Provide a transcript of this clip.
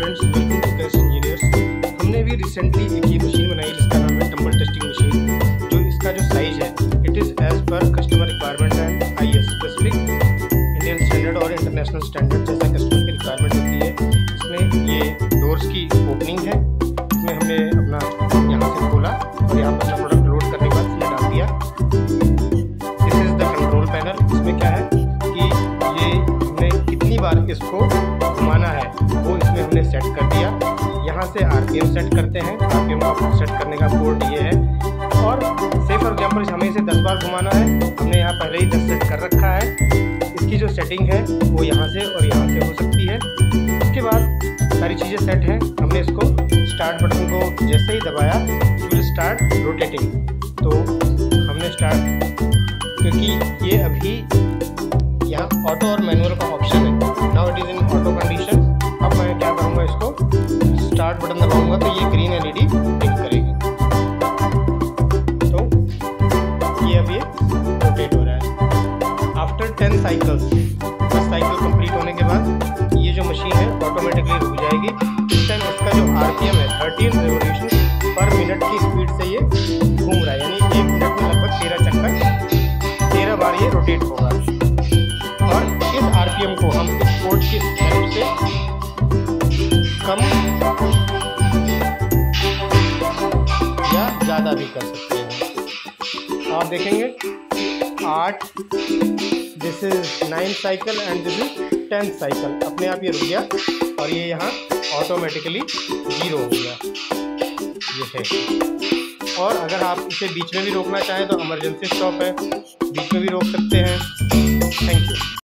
Friends, welcome to cash engineers. हमने भी recently एक ये मशीन बनाई जिसका नाम है टम्बल टेस्टिंग मशीन। जो इसका जो साइज है it is as per customer requirement and IS specific Indian standard और इंटरनेशनल स्टैंडर्ड जैसा कस्टमर की रिक्वायरमेंट होती है। इसमें ये डोर्स की ओपनिंग है। इसमें हमने अपना यहाँ से खोला और यहाँ पर अपना प्रोडक्ट लोड करने के बाद इसमें डाल दिया। This is the control panel. इसमें क्या है कि ये हमने कितनी बार इसको घुमाना है वो इसमें हमने सेट कर दिया। यहाँ से RPM सेट करते हैं। RPM का सेट करने का पोर्ट ये है। और से फॉर एग्जाम्पल हमें इसे 10 बार घुमाना है, हमने यहाँ पहले ही 10 सेट कर रखा है। इसकी जो सेटिंग है वो यहाँ से और यहाँ से हो सकती है। उसके बाद सारी चीज़ें सेट हैं। हमने इसको स्टार्ट बटन को जैसे ही दबाया इट विल स्टार्ट रोटेटिंग। तो हमने स्टार्ट, क्योंकि ये अभी यहाँ ऑटो और मैनुअल का ऑप्शन है। Now it is in auto condition. अब मैं क्या करूँगा, इसको स्टार्ट बटन दबाऊंगा तो ये ग्रीन LED ब्लिंक करेगी। तो ये अभी रोटेट हो रहा है। आफ्टर 10 साइकिल्स, 10 साइकिल कंप्लीट होने के बाद ये जो मशीन है ऑटोमेटिकली रुक जाएगी। इस टाइम इसका जो RPM है 13 रिवोल्यूशन पर मिनट की स्पीड से ये घूम रहा है, यानी 1 मिनट में लगभग 13 चक्कर 13 बार ये रोटेट होगा। और इस RPM को हम इस पोर्ट की हेल्प से कम या ज़्यादा भी कर सकते हैं। आप देखेंगे 8, this is 9 cycle and this is 10 cycle. अपने आप ये रुक गया और ये यहाँ ऑटोमेटिकली 0 हो गया। ये है। और अगर आप इसे बीच में भी रोकना चाहें तो इमरजेंसी स्टॉप है, बीच में भी रोक सकते हैं। Thank you.